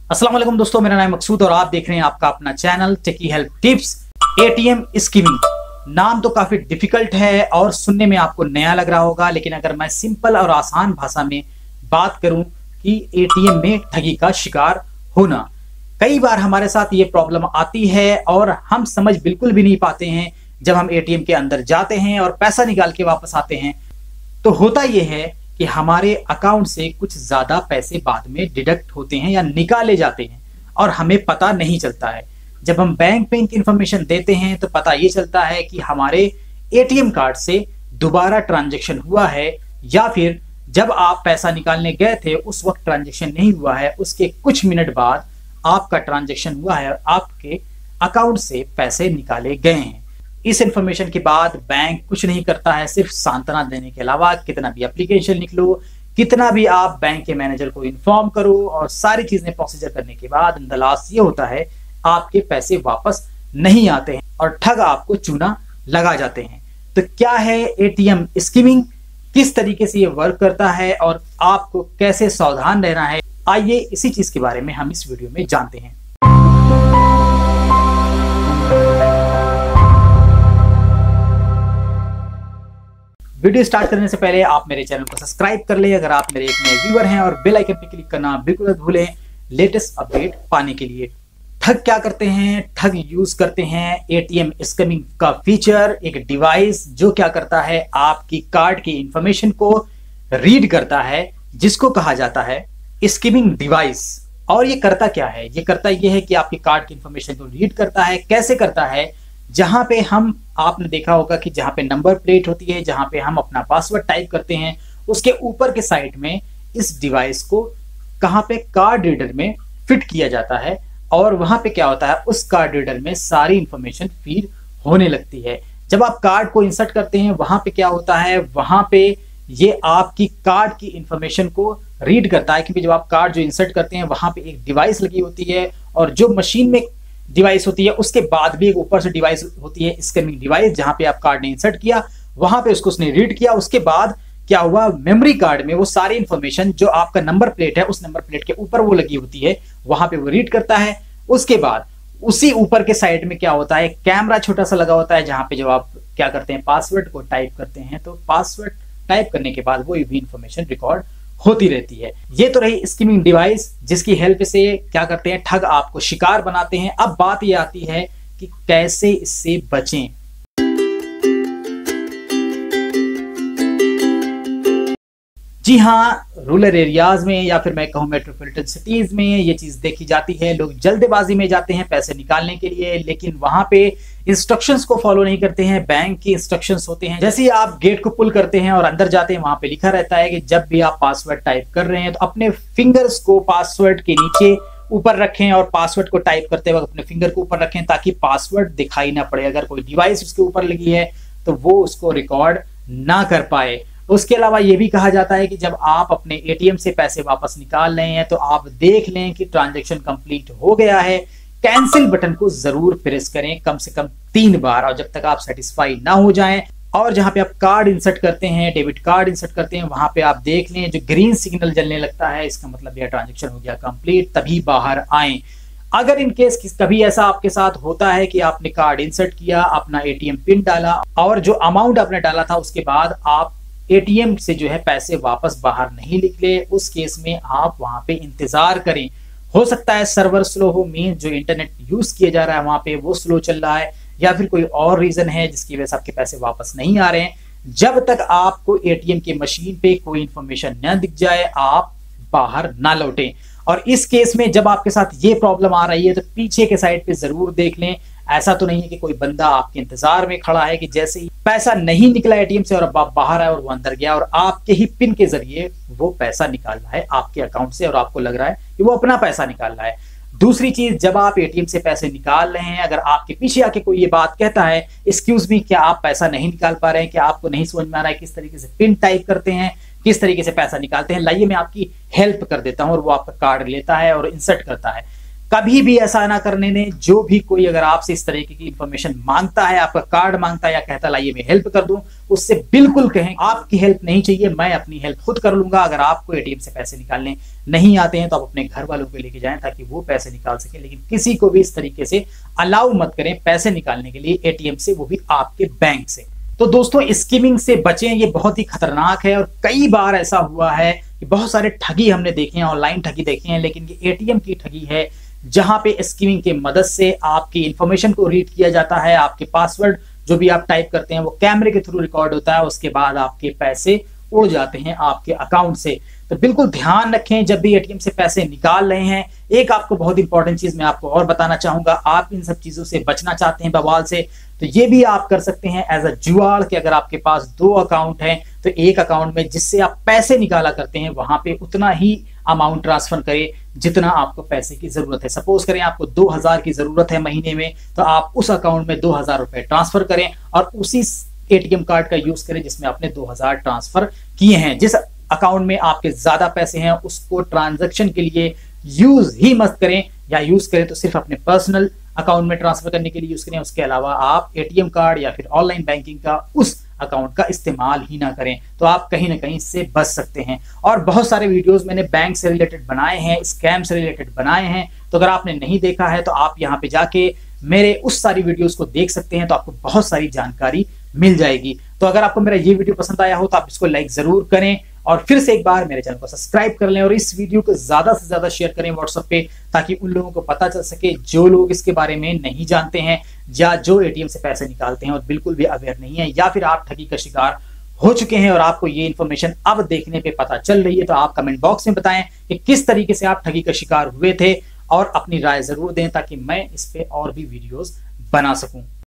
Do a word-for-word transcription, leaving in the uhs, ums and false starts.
अस्सलाम वालेकुम दोस्तों, मेरा नाम मकसूद और आप देख रहे हैं आपका अपना channel techy help tips. ATM skimming नाम तो काफी डिफिकल्ट है और सुनने में आपको नया लग रहा होगा, लेकिन अगर मैं सिंपल और आसान भाषा में बात करूं कि एटीएम में ठगी का शिकार होना, कई बार हमारे साथ ये प्रॉब्लम आती है और हम समझ बिल्कुल भी नहीं पाते हैं। जब हम एटीएम के अंदर जाते हैं और पैसा निकाल के वापस आते हैं तो होता यह है कि हमारे अकाउंट से कुछ ज्यादा पैसे बाद में डिडक्ट होते हैं या निकाले जाते हैं और हमें पता नहीं चलता है। जब हम बैंक पे इनकी इंफॉर्मेशन देते हैं तो पता ये चलता है कि हमारे एटीएम कार्ड से दोबारा ट्रांजैक्शन हुआ है, या फिर जब आप पैसा निकालने गए थे उस वक्त ट्रांजैक्शन नहीं हुआ है, उसके कुछ मिनट बाद आपका ट्रांजैक्शन हुआ है और आपके अकाउंट से पैसे निकाले गए हैं। इस इंफॉर्मेशन के बाद बैंक कुछ नहीं करता है, सिर्फ सांत्वना देने के अलावा। कितना भी एप्लीकेशन लिख लो, कितना भी आप बैंक के मैनेजर को इन्फॉर्म करो और सारी चीजें प्रोसीजर करने के बाद इन द लास्ट ये होता है आपके पैसे वापस नहीं आते हैं और ठग आपको चूना लगा जाते हैं। तो क्या है एटीएम स्कीमिंग, किस तरीके से ये वर्क करता है और आपको कैसे सावधान रहना है, आइए इसी चीज के बारे में हम इस वीडियो में जानते हैं। वीडियो स्टार्ट करने से पहले आप मेरे चैनल को सब्सक्राइब कर ले अगर आप मेरे एक नए व्यूअर हैं, और बेल आइकन पे क्लिक करना बिल्कुल मत भूलें लेटेस्ट अपडेट पाने के लिए। ठग क्या करते हैं? ठग यूज करते हैं एटीएम स्कीमिंग का फीचर, एक डिवाइस जो क्या करता है आपकी कार्ड की इंफॉर्मेशन को रीड करता है, जिसको कहा जाता है स्कीमिंग डिवाइस। और ये करता क्या है? ये करता ये है कि आपकी कार्ड की इंफॉर्मेशन को रीड करता है। कैसे करता है? जहां पे हम, आपने देखा होगा कि जहां पे नंबर प्लेट होती है, जहां पे हम अपना पासवर्ड टाइप करते हैं, उसके ऊपर के साइड में इस डिवाइस को कहां पे कार्ड रीडर में फिट किया जाता है और वहां पे क्या होता है, उस कार्ड रीडर में सारी इंफॉर्मेशन फीड होने लगती है। जब आप कार्ड को इंसर्ट करते हैं वहां पे क्या होता है, वहां पे ये आपकी कार्ड की इंफॉर्मेशन को रीड करता है, क्योंकि जब आप कार्ड जो इंसर्ट करते हैं वहां पे एक डिवाइस लगी होती है और जो मशीन में डिवाइस होती है उसके बाद भी एक ऊपर से डिवाइस होती है स्कैनिंग डिवाइस, जहां पे आप कार्ड ने इंसर्ट किया वहां पे उसको उसने रीड किया। उसके बाद क्या हुआ, मेमोरी कार्ड में वो सारी इंफॉर्मेशन जो आपका नंबर प्लेट है उस नंबर प्लेट के ऊपर वो लगी होती है, वहां पे वो रीड करता है। उसके बाद उसी ऊपर के साइड में क्या होता है, कैमरा छोटा सा लगा होता है, जहां पे जब आप क्या करते हैं पासवर्ड को टाइप करते हैं तो पासवर्ड टाइप करने के बाद वो भी इंफॉर्मेशन रिकॉर्ड होती रहती है। ये तो रही स्कीमिंग डिवाइस, जिसकी हेल्प से क्या करते हैं, ठग आपको शिकार बनाते हैं। अब बात ये आती है कि कैसे इससे बचें। जी हाँ, रूरल एरियाज में या फिर मैं कहूँ मेट्रोपॉलिटन सिटीज में ये चीज देखी जाती है। लोग जल्दबाजी में जाते हैं पैसे निकालने के लिए, लेकिन वहां पे इंस्ट्रक्शंस को फॉलो नहीं करते हैं। बैंक की इंस्ट्रक्शंस होते हैं, जैसे ही आप गेट को पुल करते हैं और अंदर जाते हैं वहां पे लिखा रहता है कि जब भी आप पासवर्ड टाइप कर रहे हैं तो अपने फिंगर्स को पासवर्ड के नीचे ऊपर रखें और पासवर्ड को टाइप करते वक्त अपने फिंगर को ऊपर रखें ताकि पासवर्ड दिखाई ना पड़े। अगर कोई डिवाइस उसके ऊपर लगी है तो वो उसको रिकॉर्ड ना कर पाए। उसके अलावा ये भी कहा जाता है कि जब आप अपने एटीएम से पैसे वापस निकाल रहे हैं तो आप देख लें कि ट्रांजैक्शन कंप्लीट हो गया है, कैंसिल बटन को जरूर प्रेस करें कम से कम तीन बार, और जब तक आप सेटिस्फाई ना हो जाएं। और जहां पे आप कार्ड इंसर्ट करते हैं, डेबिट कार्ड इंसर्ट करते हैं, वहां पे आप देख लें जो ग्रीन सिग्नल जलने लगता है, इसका मतलब यह ट्रांजैक्शन हो गया कंप्लीट, तभी बाहर आए। अगर इन केस कभी ऐसा आपके साथ होता है कि आपने कार्ड इंसर्ट किया, अपना एटीएम पिन डाला और जो अमाउंट आपने डाला था उसके बाद आप एटीएम से जो है पैसे वापस बाहर नहीं निकले, उस केस में आप वहां पे इंतजार करें। हो सकता है सर्वर स्लो हो, मीन जो इंटरनेट यूज किया जा रहा है वहां पे वो स्लो चल रहा है, या फिर कोई और रीजन है जिसकी वजह से आपके पैसे वापस नहीं आ रहे हैं। जब तक आपको एटीएम की मशीन पे कोई इंफॉर्मेशन न दिख जाए आप बाहर ना लौटें। और इस केस में जब आपके साथ ये प्रॉब्लम आ रही है तो पीछे के साइड पे जरूर देख लें। ऐसा तो नहीं है कि कोई बंदा आपके इंतजार में खड़ा है कि जैसे ही पैसा नहीं निकला एटीएम से और अब आप बाहर आए और वो अंदर गया और आपके ही पिन के जरिए वो पैसा निकाल रहा है आपके अकाउंट से और आपको लग रहा है कि वो अपना पैसा निकाल रहा है। दूसरी चीज, जब आप एटीएम से पैसे निकाल रहे हैं, अगर आपके पीछे आके कोई ये बात कहता है एक्सक्यूज मी, क्या आप पैसा नहीं निकाल पा रहे हैं, क्या आपको नहीं समझ में आ रहा है किस तरीके से पिन टाइप करते हैं, किस तरीके से पैसा निकालते हैं, लाइए मैं आपकी हेल्प कर देता हूं, और वो आपका कार्ड लेता है और इंसर्ट करता है। कभी भी ऐसा ना करने दें। जो भी कोई अगर आपसे इस तरीके की इंफॉर्मेशन मांगता है, आपका कार्ड मांगता है या कहता लाइए मैं हेल्प कर दूं, उससे बिल्कुल कहें आपकी हेल्प नहीं चाहिए, मैं अपनी हेल्प खुद कर लूंगा। अगर आपको एटीएम से पैसे निकालने नहीं आते हैं तो आप अपने घर वालों को लेके जाएं ताकि वो पैसे निकाल सके, लेकिन किसी को भी इस तरीके से अलाउ मत करें पैसे निकालने के लिए एटीएम से, वो भी आपके बैंक से। तो दोस्तों स्कीमिंग से बचें, ये बहुत ही खतरनाक है और कई बार ऐसा हुआ है कि बहुत सारे ठगी हमने देखे हैं, ऑनलाइन ठगी देखे हैं, लेकिन ये एटीएम की ठगी है जहां पे स्कीमिंग की मदद से आपकी इंफॉर्मेशन को रीड किया जाता है, आपके पासवर्ड जो भी आप टाइप करते हैं वो कैमरे के थ्रू रिकॉर्ड होता है, उसके बाद आपके पैसे उड़ जाते हैं आपके अकाउंट से। तो बिल्कुल ध्यान रखें जब भी एटीएम से पैसे निकाल रहे हैं। एक आपको बहुत इंपॉर्टेंट चीज मैं आपको और बताना चाहूंगा, आप इन सब चीजों से बचना चाहते हैं बवाल से, तो ये भी आप कर सकते हैं एज अ जुगाड़ कि अगर आपके पास दो अकाउंट हैं तो एक अकाउंट में जिससे आप पैसे निकाला करते हैं वहां पे उतना ही अमाउंट ट्रांसफर करें जितना आपको पैसे की जरूरत है। सपोज करें आपको दो हजार की जरूरत है महीने में, तो आप उस अकाउंट में दो हजार रुपए ट्रांसफर करें और उसी एटीएम कार्ड का यूज करें जिसमें आपने दो हजार ट्रांसफर किए हैं। जिस अकाउंट में आपके ज्यादा पैसे हैं उसको ट्रांजैक्शन के लिए यूज ही मत करें, या यूज करें तो सिर्फ अपने पर्सनल अकाउंट में ट्रांसफर करने के लिए यूज करें। उसके अलावा आप एटीएम कार्ड या फिर ऑनलाइन बैंकिंग का उस अकाउंट का इस्तेमाल ही ना करें, तो आप कहीं ना कहीं इससे बच सकते हैं। और बहुत सारे वीडियोस मैंने बैंक से रिलेटेड बनाए हैं, स्कैम से रिलेटेड बनाए हैं, तो अगर आपने नहीं देखा है तो आप यहाँ पे जाके मेरे उस सारी वीडियोस को देख सकते हैं, तो आपको बहुत सारी जानकारी मिल जाएगी। तो अगर आपको मेरा ये वीडियो पसंद आया हो तो आप इसको लाइक जरूर करें और फिर से एक बार मेरे चैनल को सब्सक्राइब कर लें और इस वीडियो को ज्यादा से ज्यादा शेयर करें व्हाट्सएप पे, ताकि उन लोगों को पता चल सके जो लोग इसके बारे में नहीं जानते हैं या जो एटीएम से पैसे निकालते हैं और बिल्कुल भी अवेयर नहीं है, या फिर आप ठगी का शिकार हो चुके हैं और आपको ये इन्फॉर्मेशन अब देखने पे पता चल रही है। तो आप कमेंट बॉक्स में बताएं कि किस तरीके से आप ठगी का शिकार हुए थे और अपनी राय जरूर दें ताकि मैं इस पे और भी वीडियोस बना सकूं।